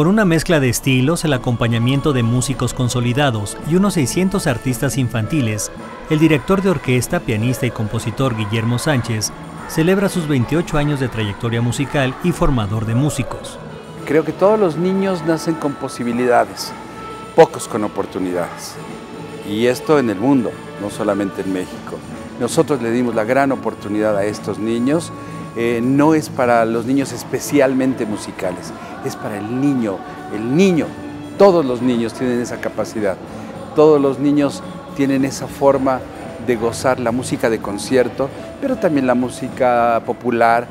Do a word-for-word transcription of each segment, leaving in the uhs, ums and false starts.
Con una mezcla de estilos, el acompañamiento de músicos consolidados y unos seiscientos artistas infantiles, el director de orquesta, pianista y compositor Guillermo Sánchez celebra sus veintiocho años de trayectoria musical y formador de músicos. Creo que todos los niños nacen con posibilidades, pocos con oportunidades. Y esto en el mundo, no solamente en México. Nosotros le dimos la gran oportunidad a estos niños. Eh, no es para los niños especialmente musicales, es para el niño, el niño. Todos los niños tienen esa capacidad, todos los niños tienen esa forma de gozar la música de concierto, pero también la música popular.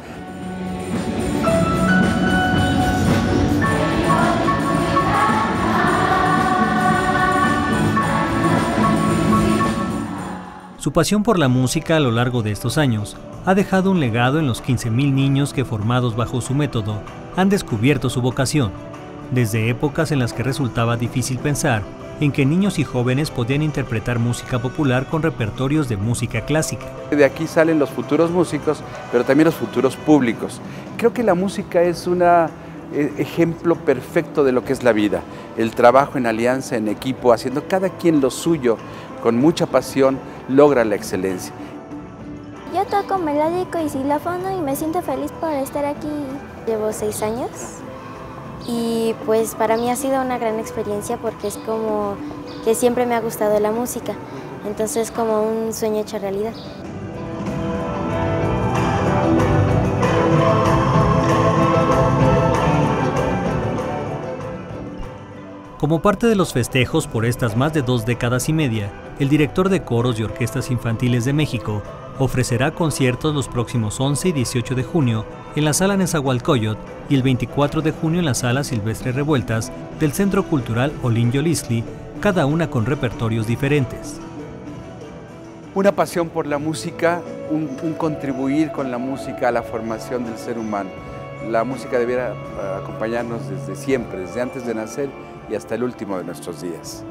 Su pasión por la música a lo largo de estos años ha dejado un legado en los quince mil niños que, formados bajo su método, han descubierto su vocación, desde épocas en las que resultaba difícil pensar en que niños y jóvenes podían interpretar música popular con repertorios de música clásica. De aquí salen los futuros músicos, pero también los futuros públicos. Creo que la música es un ejemplo perfecto de lo que es la vida, el trabajo en alianza, en equipo, haciendo cada quien lo suyo, con mucha pasión, logra la excelencia. Yo toco melódico y xilófono y me siento feliz por estar aquí. Llevo seis años y pues para mí ha sido una gran experiencia porque es como que siempre me ha gustado la música, entonces es como un sueño hecho realidad. Como parte de los festejos por estas más de dos décadas y media, el director de coros y orquestas infantiles de México ofrecerá conciertos los próximos once y dieciocho de junio en la Sala Nezahualcóyotl y el veinticuatro de junio en la Sala Silvestre Revueltas del Centro Cultural Olin Yolisli, cada una con repertorios diferentes. Una pasión por la música, un, un contribuir con la música a la formación del ser humano. La música debiera acompañarnos desde siempre, desde antes de nacer y hasta el último de nuestros días.